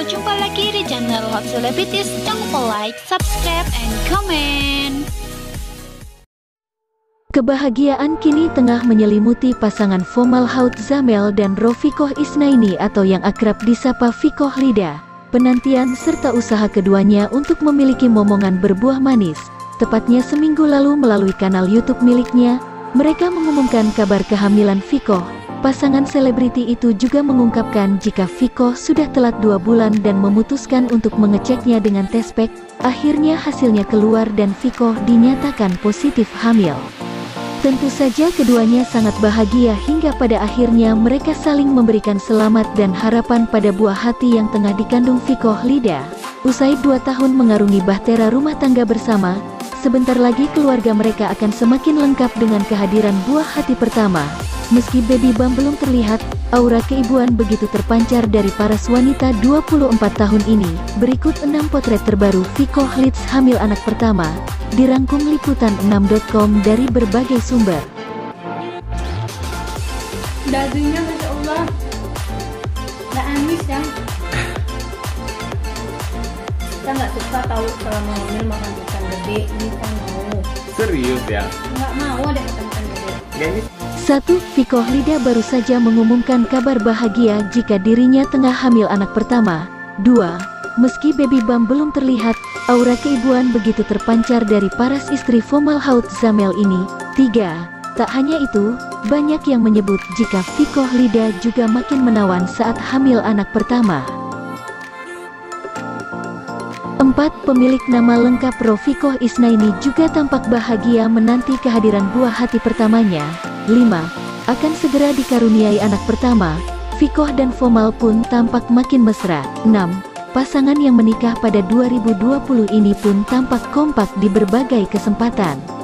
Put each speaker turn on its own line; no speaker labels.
jumpa lagi di channel Hot Celebrities. Jangan lupa like, subscribe, and comment.
Kebahagiaan kini tengah menyelimuti pasangan Fomal Haut Zamel dan Rofikoh Isnaini atau yang akrab disapa Fikoh Lida. Penantian serta usaha keduanya untuk memiliki momongan berbuah manis. Tepatnya seminggu lalu melalui kanal YouTube miliknya, mereka mengumumkan kabar kehamilan Fikoh. Pasangan selebriti itu juga mengungkapkan jika Fikoh sudah telat 2 bulan dan memutuskan untuk mengeceknya dengan tes pack. Akhirnya hasilnya keluar dan Fikoh dinyatakan positif hamil. Tentu saja keduanya sangat bahagia hingga pada akhirnya mereka saling memberikan selamat dan harapan pada buah hati yang tengah dikandung Fikoh Lida. Usai 2 tahun mengarungi bahtera rumah tangga bersama, sebentar lagi keluarga mereka akan semakin lengkap dengan kehadiran buah hati pertama. Meski baby bump belum terlihat, aura keibuan begitu terpancar dari paras wanita 24 tahun ini. Berikut 6 potret terbaru Fikoh Lida hamil anak pertama, dirangkum liputan6.com dari berbagai sumber.
Dagingnya Masya Allah nggak amis ya. Kita nggak suka tahu kalau mau hamil makan ikan gede. Ini kan mau.
Serius ya?
Nggak mau ada ikan gede.
Ya, ini
1. Fikoh Lida baru saja mengumumkan kabar bahagia jika dirinya tengah hamil anak pertama. 2. Meski baby bump belum terlihat, aura keibuan begitu terpancar dari paras istri Fomal Haut Zamel ini. 3. Tak hanya itu, banyak yang menyebut jika Fikoh Lida juga makin menawan saat hamil anak pertama. 4. Pemilik nama lengkap Rofikoh Isnaini juga tampak bahagia menanti kehadiran buah hati pertamanya. 5. Akan segera dikaruniai anak pertama, Fikoh dan Fomal pun tampak makin mesra. 6. Pasangan yang menikah pada 2020 ini pun tampak kompak di berbagai kesempatan.